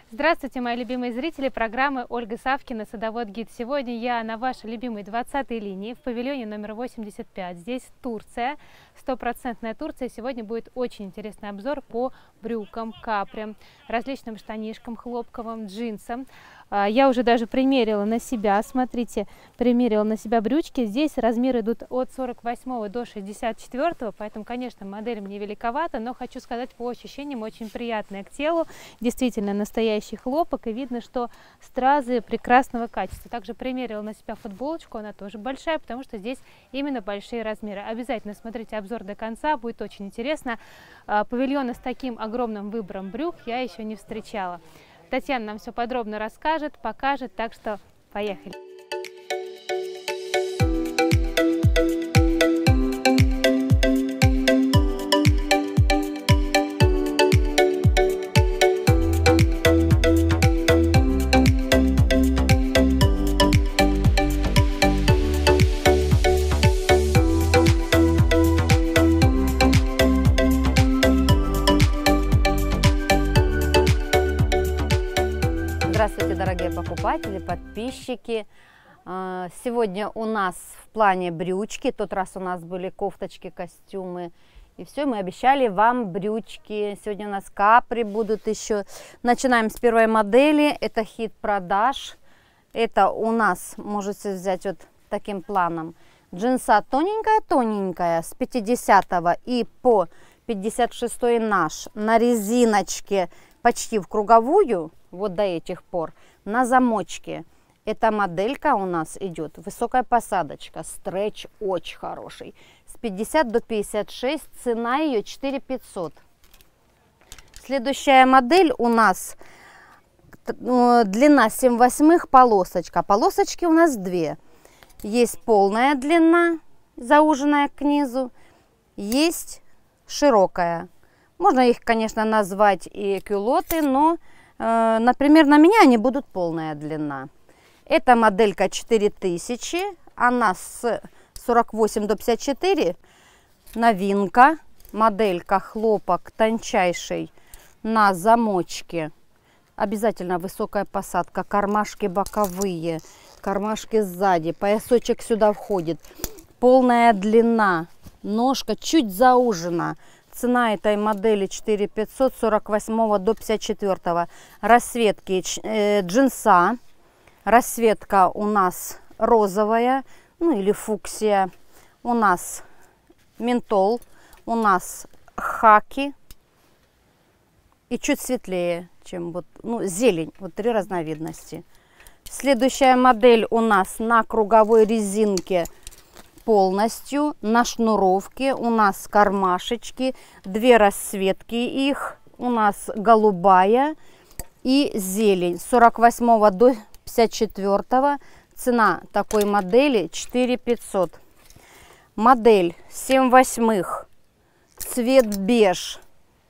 Здравствуйте, мои любимые зрители программы Ольга Савкина «Садовод Гид». Сегодня я на вашей любимой 20-й линии в павильоне номер 85. Здесь Турция, стопроцентная Турция. Сегодня будет очень интересный обзор по брюкам, капрям, различным штанишкам, хлопковым, джинсам. Я уже даже примерила на себя, смотрите, примерила на себя брючки. Здесь размеры идут от 48 до 64, поэтому, конечно, модель мне великовата, но хочу сказать, по ощущениям очень приятная к телу. Действительно, настоящий хлопок, и видно, что стразы прекрасного качества. Также примерила на себя футболочку, она тоже большая, потому что здесь именно большие размеры. Обязательно смотрите обзор до конца, будет очень интересно. Павильона с таким огромным выбором брюк я еще не встречала. Татьяна нам все подробно расскажет, покажет, так что поехали. Здравствуйте, дорогие покупатели, подписчики. Сегодня у нас в плане брючки. В тот раз у нас были кофточки, костюмы. И все, мы обещали вам брючки. Сегодня у нас капри будут еще. Начинаем с первой модели. Это хит продаж. Это у нас, можете взять вот таким планом. Джинса тоненькая-тоненькая с 50 и по 56 наш. На резиночке почти в круговую. Вот до этих пор на замочке. Эта моделька у нас идет высокая посадочка, стретч очень хороший, с 50 до 56, цена ее 4500. Следующая модель у нас длина 7/8 полосочка. Полосочки у нас две. Есть полная длина, зауженная к низу, есть широкая. Можно их, конечно, назвать и кюлоты, но например, на меня они будут полная длина. Эта моделька 4000, она с 48 до 54. Новинка. Моделька хлопок тончайший на замочке. Обязательно высокая посадка, кармашки боковые, кармашки сзади, поясочек сюда входит. Полная длина, ножка чуть заужена. Цена этой модели 4500, 48 до 54. Расцветки джинса. Расцветка у нас розовая, ну или фуксия. У нас ментол. У нас хаки. И чуть светлее, чем вот, зелень. Вот три разновидности. Следующая модель у нас на круговой резинке. Полностью на шнуровке. У нас кармашечки, две расцветки их. У нас голубая и зелень. С 48 до 54. Цена такой модели 4500. Модель 7/8. Цвет беж.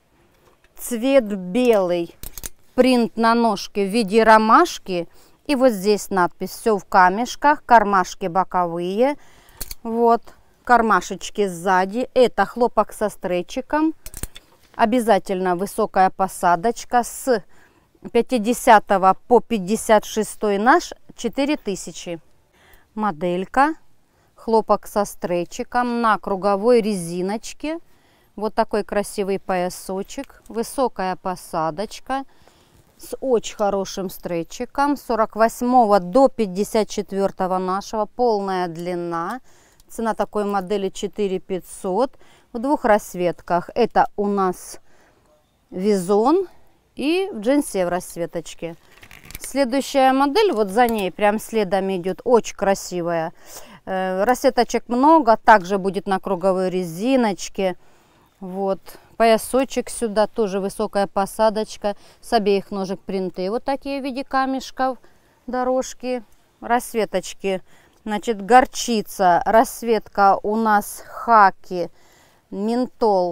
Цвет белый. Принт на ножке в виде ромашки. И вот здесь надпись. Все в камешках. Кармашки боковые. Вот, кармашечки сзади. Это хлопок со стретчиком. Обязательно высокая посадочка. С 50 по 56 наш 4000. Моделька. Хлопок со стретчиком на круговой резиночке. Вот такой красивый поясочек. Высокая посадочка. С очень хорошим стретчиком. С 48 до 54 нашего. Полная длина. Цена такой модели 4500 в двух расцветках. Это у нас визон и в джинсе в расцветочке. Следующая модель, вот за ней прям следом идет, очень красивая. Расцветочек много, также будет на круговой резиночке. Вот, поясочек сюда, тоже высокая посадочка. С обеих ножек принты вот такие в виде камешков, дорожки, расцветочки. Значит, горчица, расцветка у нас хаки, ментол,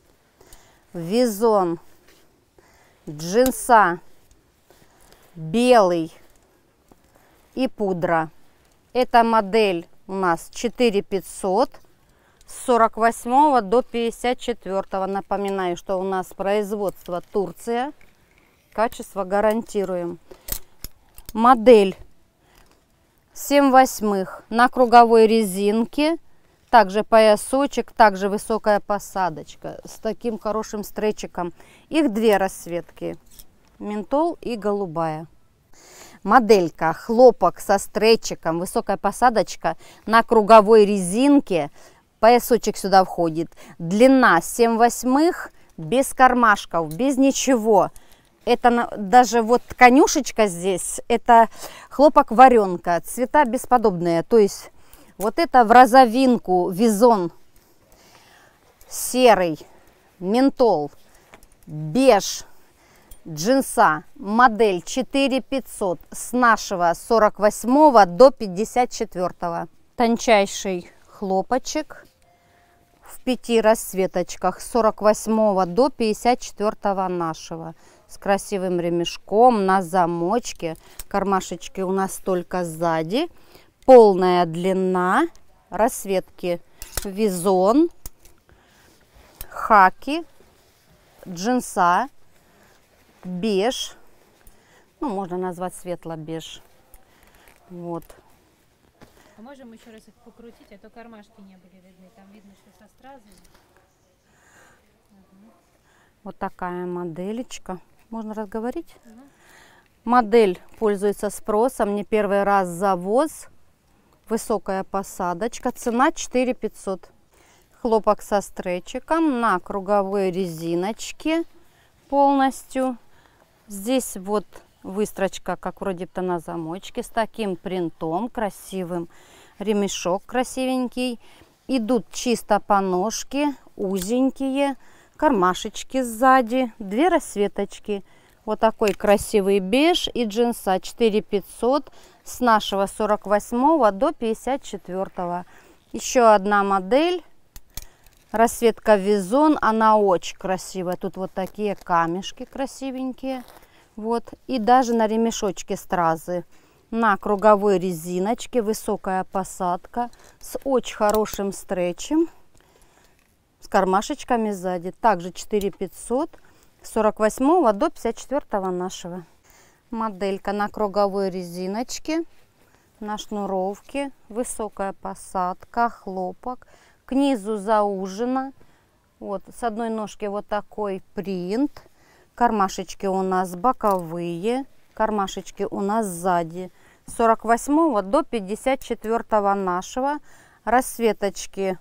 визон, джинса, белый и пудра. Эта модель у нас 4500, с 48 до 54. Напоминаю, что у нас производство Турция. Качество гарантируем. Модель 7/8 на круговой резинке. Также поясочек, также высокая посадочка с таким хорошим стретчиком. Их две расцветки. Ментол и голубая. Моделька хлопок со стретчиком, высокая посадочка на круговой резинке. Поясочек сюда входит. Длина 7/8, без кармашков, без ничего. Это даже вот конюшечка здесь, это хлопок варенка, цвета бесподобные. То есть вот это в розовинку визон, серый, ментол, беж, джинса, модель 4500 с нашего 48 до 54. Тончайший хлопочек в 5 расцветочках с 48 до 54 нашего. С красивым ремешком на замочке. Кармашечки у нас только сзади. Полная длина. Расцветки визон, хаки, джинса, беж. Ну, можно назвать светло-беж. Вот. А можем еще раз их покрутить, а то кармашки не были видны. Там видно, что со стразами. Вот такая моделечка. Можно разговорить? Модель пользуется спросом. Не первый раз завоз. Высокая посадочка. Цена 4500. Хлопок со стретчиком на круговой резиночке полностью. Здесь вот выстрочка, как вроде бы на замочке, с таким принтом красивым. Ремешок красивенький. Идут чисто по ножке, узенькие. Кармашечки сзади, две расцветочки. Вот такой красивый беж и джинса 4500 с нашего 48 до 54. Еще одна модель. Расцветка визон, она очень красивая. Тут вот такие камешки красивенькие. Вот. И даже на ремешочке стразы. На круговой резиночке, высокая посадка с очень хорошим стретчем. С кармашечками сзади. Также 4500 с 48 до 54 нашего. Моделька на круговой резиночке, на шнуровке, высокая посадка, хлопок. К низу заужена. Вот с одной ножки вот такой принт. Кармашечки у нас боковые, кармашечки у нас сзади. С 48 до 54 нашего. Расцветочки.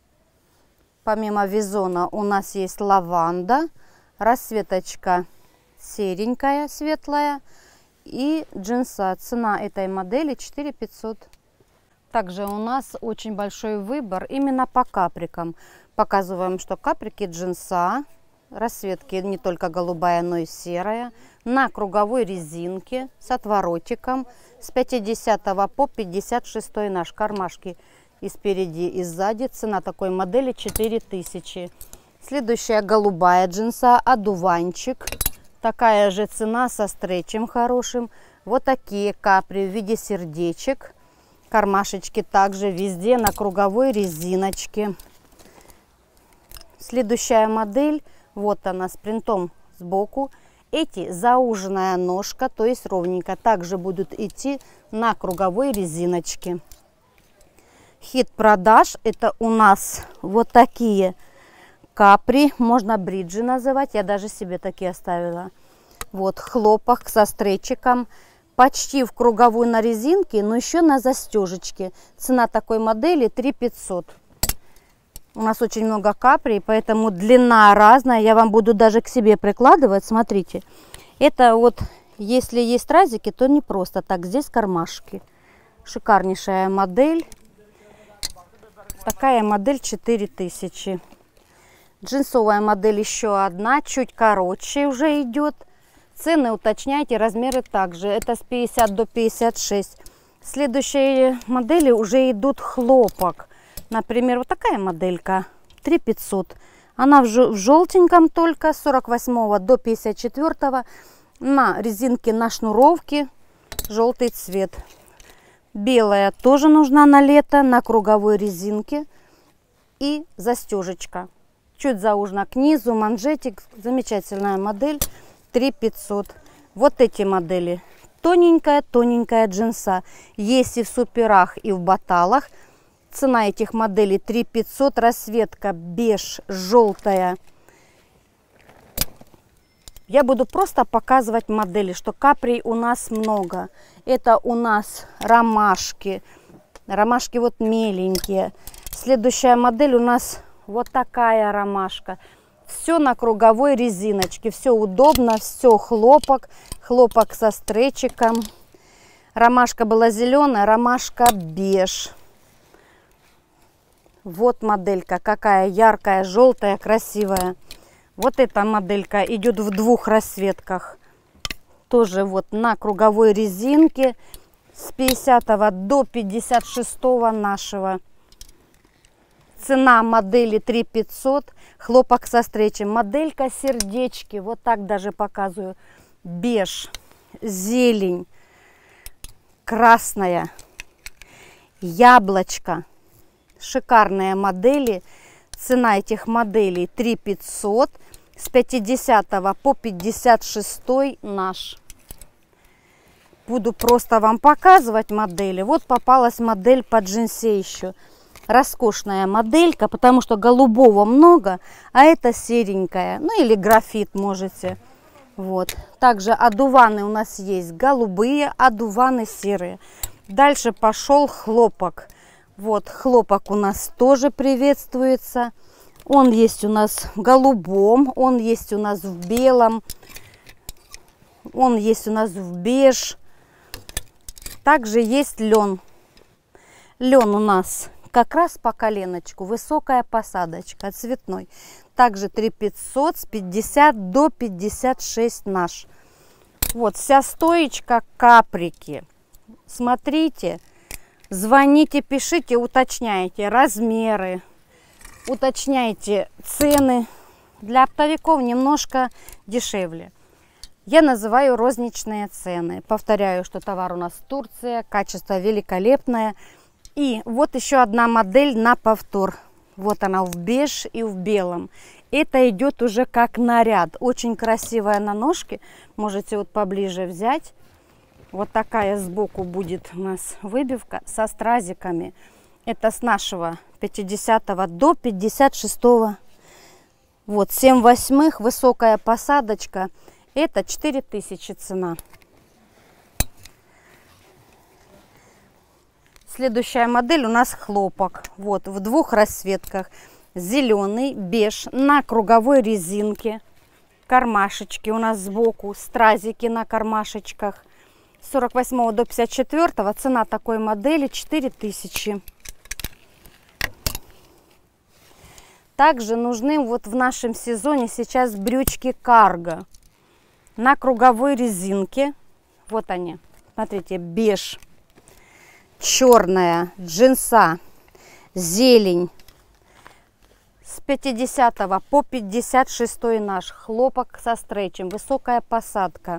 Помимо визона у нас есть лаванда, расцветочка серенькая, светлая и джинса. Цена этой модели 4500. Также у нас очень большой выбор именно по каприкам. Показываем, что каприки джинса, расцветки не только голубая, но и серая, на круговой резинке с отворотиком с 50 по 56 наш. Кармашки и спереди, и сзади. Цена такой модели 4000. Следующая голубая джинса, одуванчик. Такая же цена со стретчем хорошим. Вот такие капри в виде сердечек. Кармашечки также везде на круговой резиночке. Следующая модель, вот она с принтом сбоку. Эти зауженная ножка, то есть ровненько. Также будут идти на круговой резиночке. Хит продаж это у нас вот такие капри, можно бриджи называть, я даже себе такие оставила. Вот хлопок со стретчиком, почти в круговую на резинке, но еще на застежечке. Цена такой модели 3500. У нас очень много капри, поэтому длина разная, я вам буду даже к себе прикладывать, смотрите. Это вот, если есть разики, то не просто так, здесь кармашки. Шикарнейшая модель. Такая модель 4000. Джинсовая модель еще одна, чуть короче уже идет. Цены уточняйте, размеры также. Это с 50 до 56. Следующие модели уже идут хлопок. Например, вот такая моделька 3500. Она в желтеньком только, с 48 до 54. На резинке на шнуровке желтый цвет. Белая тоже нужна на лето, на круговой резинке. И застежечка. Чуть заужена к низу, манжетик. Замечательная модель. 3500. Вот эти модели. Тоненькая джинса. Есть и в суперах, и в баталах. Цена этих моделей 3500. Расцветка беж, желтая. Я буду просто показывать модели, что капрей у нас много. Это у нас ромашки. Ромашки вот меленькие. Следующая модель у нас вот такая ромашка. Все на круговой резиночке. Все удобно, все хлопок. Хлопок со стречиком. Ромашка была зеленая, ромашка беж. Вот моделька, какая яркая, желтая, красивая. Вот эта моделька идет в двух расцветках. Тоже вот на круговой резинке. С 50 до 56 нашего. Цена модели 3500. Хлопок со стречем. Моделька сердечки. Вот так даже показываю. Беж, зелень, красная, яблочко. Шикарные модели. Цена этих моделей 3500. С 50 по 56 наш. Буду просто вам показывать модели. Вот попалась модель по джинсе еще. Роскошная моделька, потому что голубого много, а это серенькая. Ну или графит можете. Вот. Также одуваны у нас есть голубые, одуваны серые. Дальше пошел хлопок. Вот хлопок у нас тоже приветствуется. Он есть у нас в голубом, он есть у нас в белом, он есть у нас в беж. Также есть лен. Лен у нас как раз по коленочку, высокая посадочка, цветной. Также 3500 с 50 до 56 наш. Вот вся стоечка каприки. Смотрите, звоните, пишите, уточняйте размеры. Уточняйте цены. Для оптовиков немножко дешевле. Я называю розничные цены. Повторяю, что товар у нас Турция, качество великолепное. И вот еще одна модель на повтор. Вот она в беж и в белом. Это идет уже как наряд. Очень красивая на ножке. Можете вот поближе взять. Вот такая сбоку будет у нас выбивка со стразиками. Это с нашего 50 до 56. Вот 7/8, высокая посадочка. Это 4000 цена. Следующая модель у нас хлопок. Вот в двух расцветках. Зеленый, беж на круговой резинке. Кармашечки у нас сбоку, стразики на кармашечках. С 48 до 54 цена такой модели 4000. Также нужны вот в нашем сезоне сейчас брючки карго на круговой резинке. Вот они. Смотрите, беж, черная, джинса, зелень. С 50 по 56 наш. Хлопок со стречем, высокая посадка.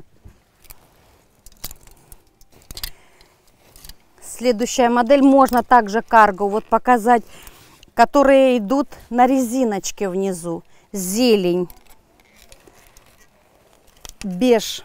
Следующая модель, можно также карго вот показать, которые идут на резиночке внизу. Зелень, беж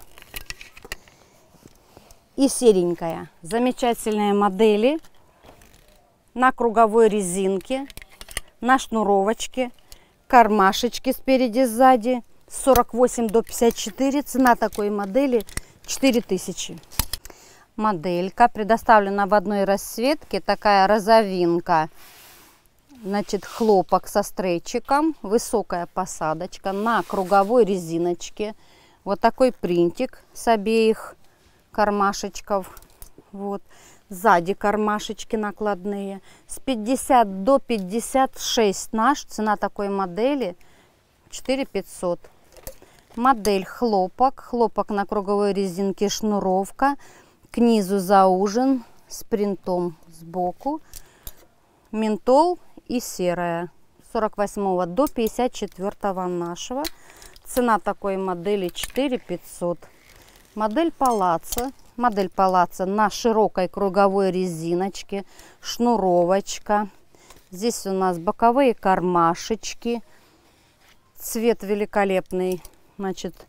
и серенькая. Замечательные модели на круговой резинке, на шнуровочке, кармашечки спереди, сзади. С 48 до 54. Цена такой модели 4000. Моделька предоставлена в одной расцветке, такая розовинка. Значит, хлопок со стрейчиком, высокая посадочка на круговой резиночке. Вот такой принтик с обеих кармашечков. Вот. Сзади кармашечки накладные. С 50 до 56 наш. Цена такой модели 4500. Модель хлопок. Хлопок на круговой резинке, шнуровка. К низу заужен с принтом сбоку. Ментол и серая. 48 до 54 нашего. Цена такой модели 4500. Модель палаццо. Модель палаццо на широкой круговой резиночке. Шнуровочка. Здесь у нас боковые кармашечки. Цвет великолепный. Значит,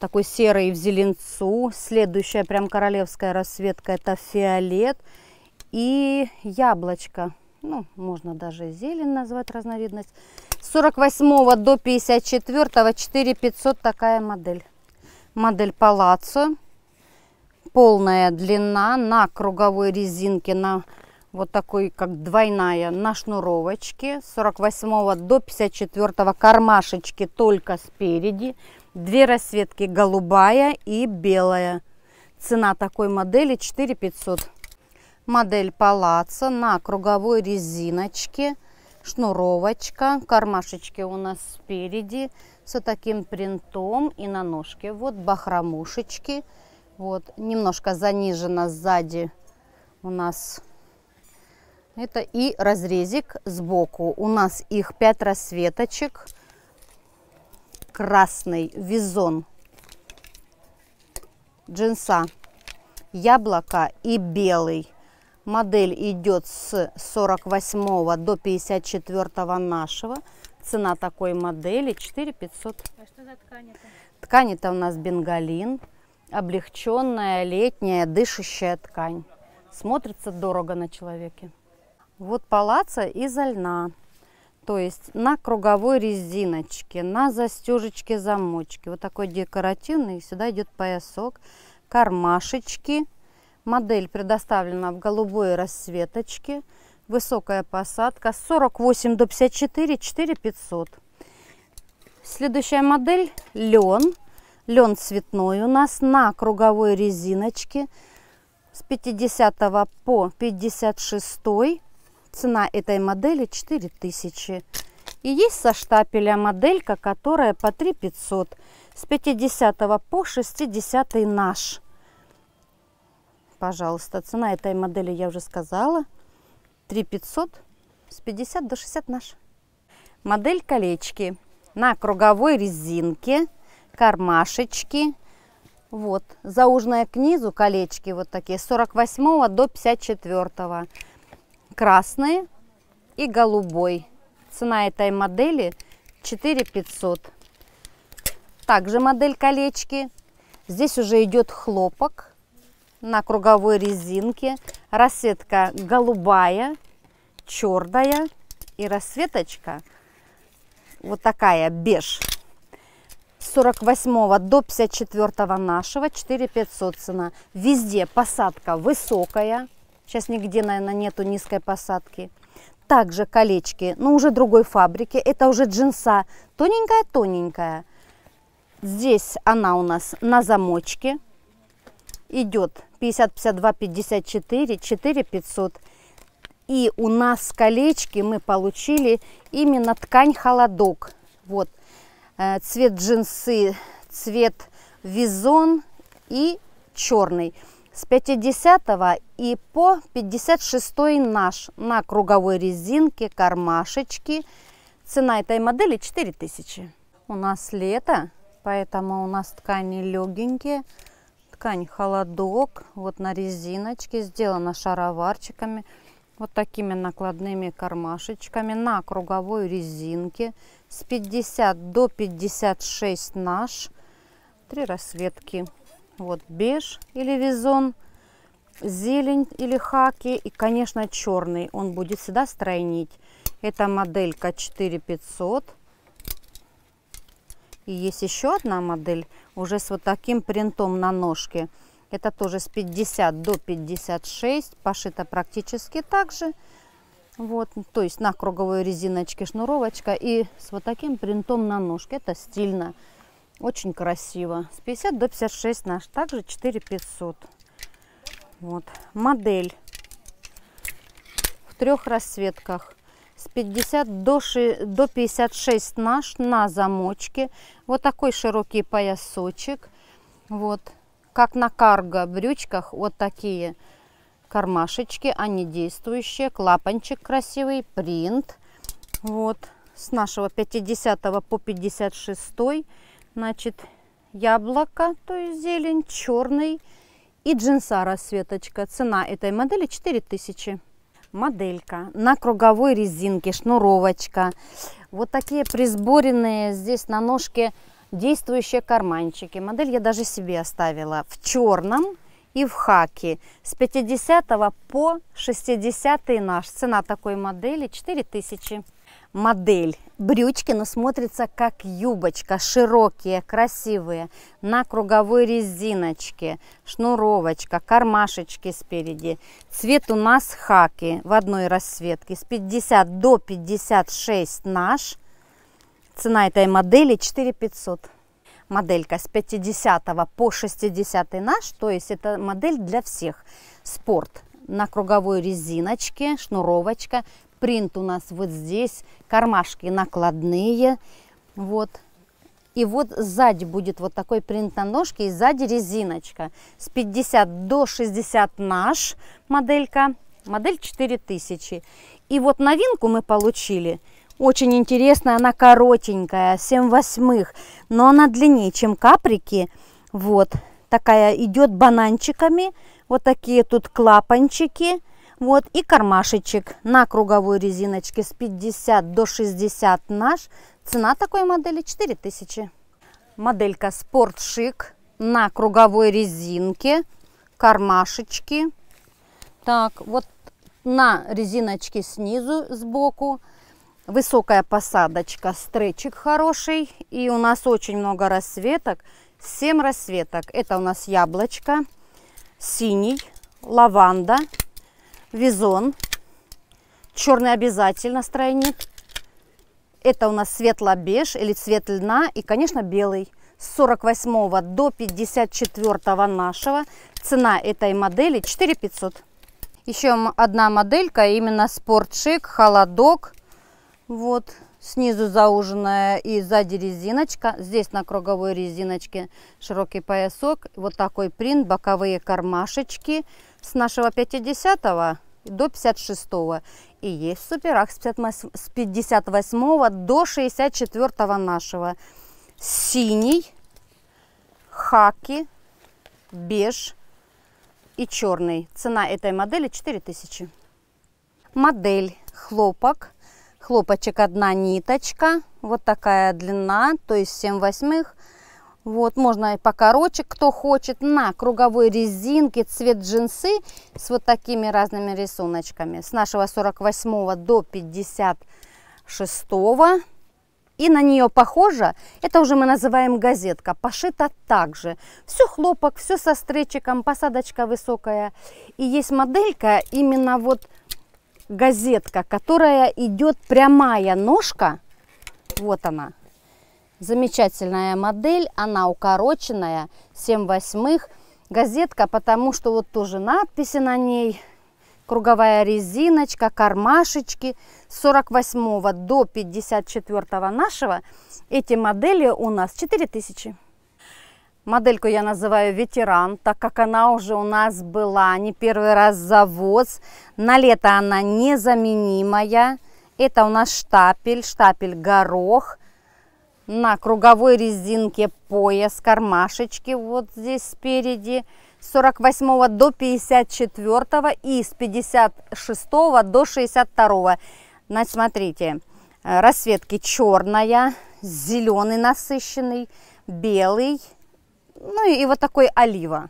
такой серый в зеленцу. Следующая прям королевская расцветка, это фиолет и яблочко. Ну, можно даже зелень назвать, разновидность. С 48 до 54 4500 такая модель. Модель Палаццо. Полная длина на круговой резинке, на вот такой, как двойная, на шнуровочке. С 48 до 54 кармашечки только спереди. Две расцветки, голубая и белая. Цена такой модели 4500. Модель Палаццо на круговой резиночке. Шнуровочка. Кармашечки у нас спереди. С вот таким принтом и на ножке. Вот бахромушечки. Вот, немножко занижено сзади у нас это и разрезик сбоку. У нас их 5 расцветочек. Красный визон, джинса, яблоко и белый. Модель идет с 48 до 54 нашего. Цена такой модели 4500. А что за ткань это? Ткань это у нас бенгалин. Облегченная, летняя, дышащая ткань. Смотрится дорого на человеке. Вот Палаццо изо льна. То есть на круговой резиночке, на застежечке, замочке. Вот такой декоративный. Сюда идет поясок, кармашечки. Модель предоставлена в голубой расцветочке. Высокая посадка. С 48 до 54 4500. Следующая модель лен. Лен цветной у нас на круговой резиночке с 50 по 56. Цена этой модели 4000. И есть со штапеля моделька, которая по 3500. С 50 по 60 наш. Пожалуйста, цена этой модели я уже сказала. 3500. С 50 до 60 наш. Модель колечки на круговой резинке. Кармашечки. Вот. Зауженная к низу колечки вот такие. С 48 до 54. Красный и голубой. Цена этой модели 4500. Также модель колечки. Здесь уже идет хлопок на круговой резинке. Расцветка голубая, черная и расцветочка вот такая беж. С 48 до 54 нашего 4500 цена. Везде посадка высокая. Сейчас нигде, наверное, нету низкой посадки. Также колечки, но уже другой фабрики. Это уже джинса. Тоненькая-тоненькая. Здесь она у нас на замочке. Идет 50, 52, 54, 4500. И у нас колечки мы получили именно ткань холодок. Вот. Цвет джинсы, цвет визон и черный. С 50 и по 56 наш на круговой резинке, кармашечки. Цена этой модели 4000. У нас лето, поэтому у нас ткани легенькие. Ткань холодок, вот на резиночке, сделана шароварчиками. Вот такими накладными кармашечками на круговой резинке. С 50 до 56 наш. 3 расцветки. Вот беж или визон, зелень или хаки и, конечно, черный. Он будет всегда стройнить. Это моделька 4500. И есть еще одна модель уже с вот таким принтом на ножке. Это тоже с 50 до 56. Пошито практически так же. Вот, то есть на круговой резиночке шнуровочка и с вот таким принтом на ножке. Это стильно. Очень красиво. С 50 до 56 наш. Также 4500. Вот. Модель в 3 расцветках. С 50 до 56 наш на замочке. Вот такой широкий поясочек. Вот. Как на карго брючках. Вот такие кармашечки. Они действующие. Клапанчик красивый. Принт. Вот. С нашего 50 по 56. Значит, яблоко, то есть зелень, черный и джинса расцветочка. Цена этой модели 4000. Моделька на круговой резинке, шнуровочка. Вот такие присборенные здесь на ножке действующие карманчики. Модель я даже себе оставила в черном и в хаке. С 50 по 60 наш. Цена такой модели 4000. Модель брючки, но смотрится как юбочка. Широкие, красивые. На круговой резиночке. Шнуровочка, кармашечки спереди. Цвет у нас хаки в одной расцветке. С 50 до 56 наш. Цена этой модели 4500. Моделька с 50 по 60 наш, то есть это модель для всех. Спорт на круговой резиночке, шнуровочка. Принт у нас вот здесь, кармашки накладные. Вот. И вот сзади будет вот такой принт на ножке, и сзади резиночка. С 50 до 60 наш моделька, модель 4000. И вот новинку мы получили. Очень интересная, она коротенькая, 7/8, но она длиннее, чем каприки. Вот, такая идет бананчиками, вот такие тут клапанчики, вот, и кармашечек на круговой резиночке с 50 до 60 наш. Цена такой модели 4000. Моделька Sport Chic на круговой резинке, кармашечки. Так, вот на резиночке снизу, сбоку. Высокая посадочка, стретчик хороший. И у нас очень много расцветок. 7 расцветок. Это у нас яблочко, синий, лаванда, визон. Черный обязательно стройнит. Это у нас светло-беж или цвет льна. И, конечно, белый. С 48 до 54 нашего. Цена этой модели 4500. Еще одна моделька, именно Sport Chic, холодок. Вот, снизу зауженная и сзади резиночка. Здесь на круговой резиночке широкий поясок. Вот такой принт, боковые кармашечки с нашего 50 до 56. И есть в суперах с 58 до 64 нашего. Синий, хаки, беж и черный. Цена этой модели 4000. Модель хлопок. Хлопочек одна ниточка, вот такая длина, то есть 7/8. Вот, можно и покороче, кто хочет, на круговой резинке, цвет джинсы с вот такими разными рисуночками. С нашего 48 до 56. И на нее похоже, это уже мы называем газетка, пошито также. Все хлопок, все со стречиком, посадочка высокая. И есть моделька именно вот газетка, которая идет прямая ножка. Вот она. Замечательная модель. Она укороченная. 7/8. Газетка, потому что вот тоже надписи на ней. Круговая резиночка, кармашечки. С 48 до 54 нашего. Эти модели у нас 4000. Модельку я называю ветеран, так как она уже у нас была не первый раз завоз. На лето она незаменимая. Это у нас штапель, штапель горох. На круговой резинке пояс, кармашечки вот здесь спереди. С 48 до 54 и с 56 до 62. Значит, смотрите, расцветки черная, зеленый насыщенный, белый. Ну и вот такой олива.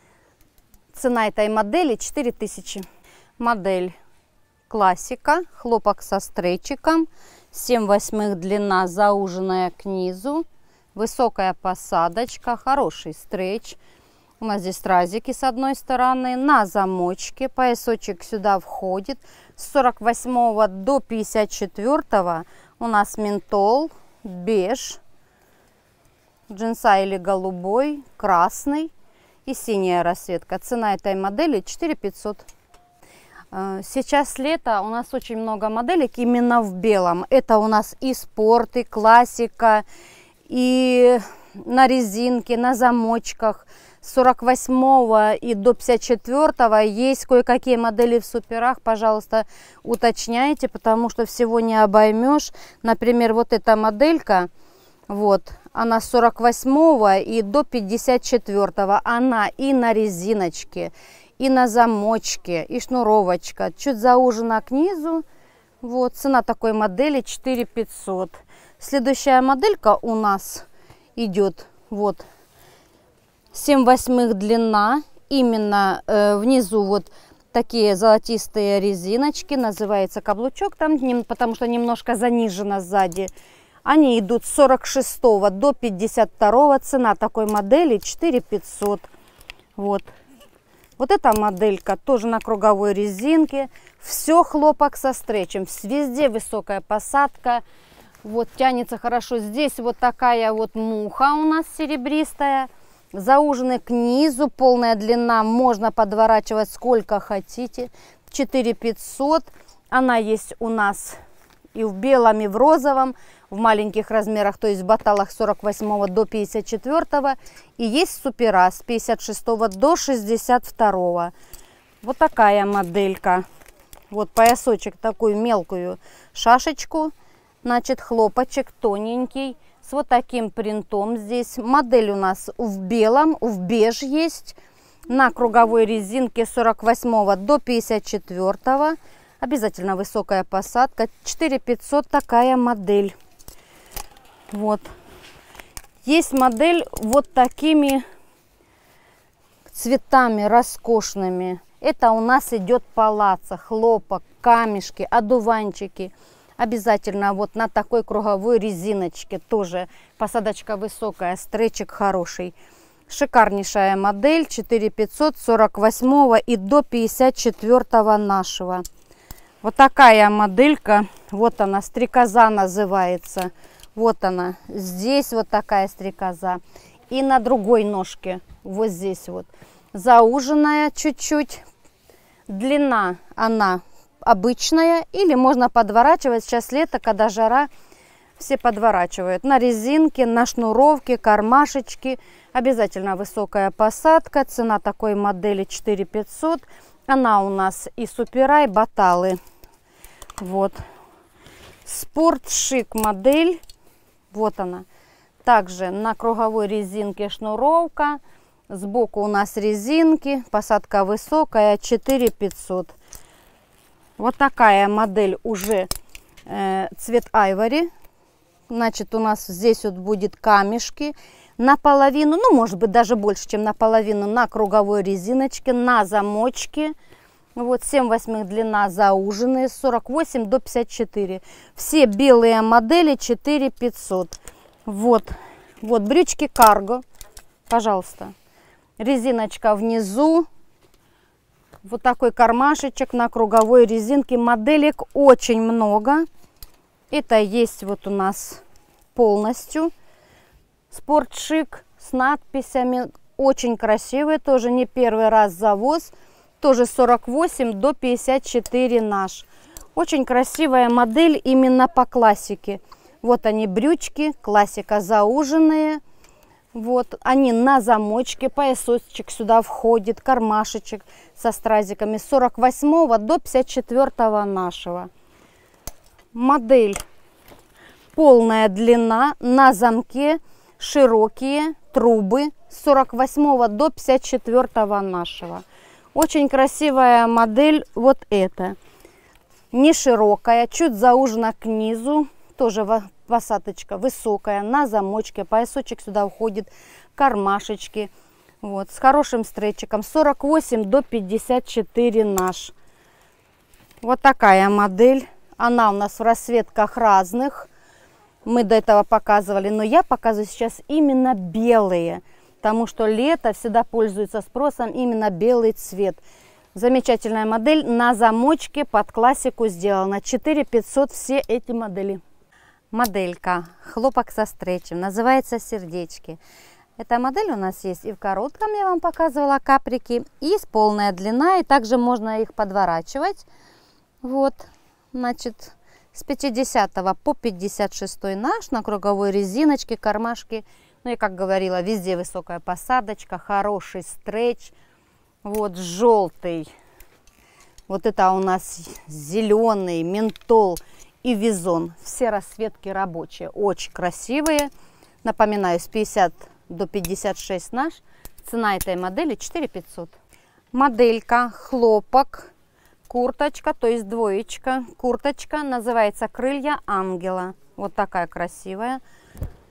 Цена этой модели 4000. Модель классика. Хлопок со стрейчиком. 7/8 длина, зауженная к низу. Высокая посадочка. Хороший стрейч. У нас здесь стразики с одной стороны. На замочке. Поясочек сюда входит. С 48 до 54 у нас ментол, беж. Джинса или голубой, красный и синяя расцветка. Цена этой модели 4500. Сейчас лето, у нас очень много моделек именно в белом. Это у нас и спорт, и классика, и на резинке, на замочках. С 48 и до 54 есть кое-какие модели в суперах. Пожалуйста, уточняйте, потому что всего не обоймешь. Например, вот эта моделька. Вот, она с 48 и до 54. Она и на резиночке, и на замочке, и шнуровочка. Чуть заужена к низу. Вот, цена такой модели 4500. Следующая моделька у нас идет. Вот 7/8 длина. Именно внизу вот такие золотистые резиночки. Называется каблучок там, потому что немножко занижено сзади. Они идут с 46 до 52. Цена такой модели 4500. Вот. Вот эта моделька тоже на круговой резинке. Все хлопок со стречем. Везде высокая посадка. Вот тянется хорошо. Здесь вот такая вот муха у нас серебристая. Заужены к низу. Полная длина. Можно подворачивать сколько хотите. 4500. Она есть у нас и в белом, и в розовом. В маленьких размерах, то есть в баталах 48 до 54. И есть супера с 56 до 62. Вот такая моделька. Вот поясочек, такую мелкую шашечку. Значит, хлопочек тоненький. С вот таким принтом здесь. Модель у нас в белом, в беж есть. На круговой резинке 48 до 54. Обязательно высокая посадка. 4500 такая модель. Вот. Есть модель вот такими цветами роскошными. Это у нас идет палаца, хлопок, камешки, одуванчики. Обязательно вот на такой круговой резиночке. Тоже посадочка высокая, стречик хороший. Шикарнейшая модель 4500 48 и до 54 нашего. Вот такая моделька. Вот она, стрекоза называется. Вот она, здесь вот такая стрекоза. И на другой ножке, вот здесь вот. Зауженная чуть-чуть. Длина она обычная. Или можно подворачивать. Сейчас лето, когда жара, все подворачивают. На резинке, на шнуровке, кармашечки. Обязательно высокая посадка. Цена такой модели 4500. Она у нас и супера, и баталы. Вот. Спорт-шик модель. Вот она. Также на круговой резинке шнуровка. Сбоку у нас резинки. Посадка высокая. 4500. Вот такая модель уже цвет айвори. Значит, у нас здесь вот будет камешки. Наполовину, ну может быть даже больше, чем наполовину, на круговой резиночке, на замочке. Вот 7/8 длина, зауженные, с 48 до 54. Все белые модели 4500. Вот, вот брючки карго, пожалуйста. Резиночка внизу. Вот такой кармашечек на круговой резинке. Моделек очень много. Это есть вот у нас полностью. Спортшик с надписями. Очень красивый, тоже не первый раз завоз. Тоже 48 до 54 наш. Очень красивая модель именно по классике. Вот они брючки, классика зауженные. Вот они на замочке, поясочек сюда входит, кармашечек со стразиками. С 48 до 54 нашего. Модель полная длина, на замке, широкие трубы. С 48 до 54 нашего. Очень красивая модель вот эта. Не широкая, чуть заужена к низу. Тоже посадочка высокая, на замочке. Поясочек сюда уходит, кармашечки. Вот, с хорошим стретчиком. 48 до 54 наш. Вот такая модель. Она у нас в расцветках разных. Мы до этого показывали, но я показываю сейчас именно белые. Потому что лето всегда пользуется спросом именно белый цвет. Замечательная модель, на замочке, под классику сделана. 4500 все эти модели. Моделька хлопок со стречем, называется сердечки. Эта модель у нас есть и в коротком, я вам показывала, каприки, и с полная длина, и также можно их подворачивать. Вот, значит, с 50 по 56 наш, на круговой резиночке, кармашки. Ну и, как говорила, везде высокая посадочка, хороший стретч. Вот желтый. Вот это у нас зеленый, ментол и визон. Все расцветки рабочие, очень красивые. Напоминаю, с 50 до 56 наш. Цена этой модели 4500. Моделька хлопок, курточка, то есть двоечка. Курточка называется «Крылья ангела». Вот такая красивая.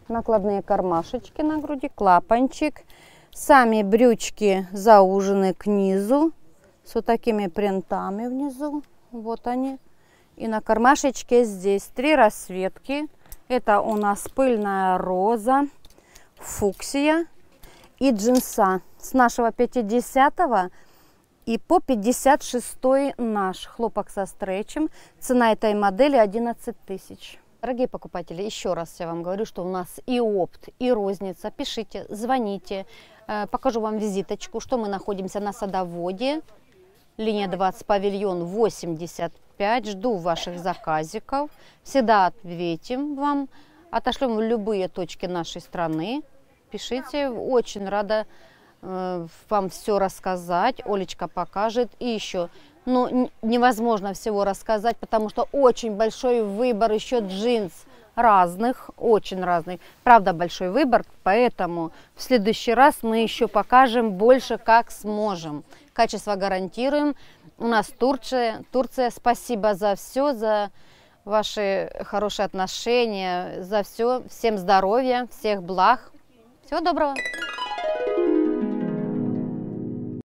накладные кармашечки на груди, клапанчик. Сами брючки заужены к низу, с вот такими принтами внизу. Вот они. И на кармашечке здесь 3 расцветки. Это у нас пыльная роза, фуксия и джинса. С нашего 50-го и по 56-й наш хлопок со стретчем. Цена этой модели 11 тысяч. Дорогие покупатели, еще раз я вам говорю, что у нас и опт, и розница. Пишите, звоните. Покажу вам визиточку, что мы находимся на Садоводе. Линия 20, павильон 85. Жду ваших заказиков. Всегда ответим вам. Отошлем в любые точки нашей страны. Пишите. Очень рада вам все рассказать. Олечка покажет. И еще, ну, невозможно всего рассказать, потому что очень большой выбор еще джинс разных, очень разных. Правда, большой выбор, поэтому в следующий раз мы еще покажем больше, как сможем. Качество гарантируем. У нас Турция. Спасибо за все, за ваши хорошие отношения, за все. Всем здоровья, всех благ. Всего доброго.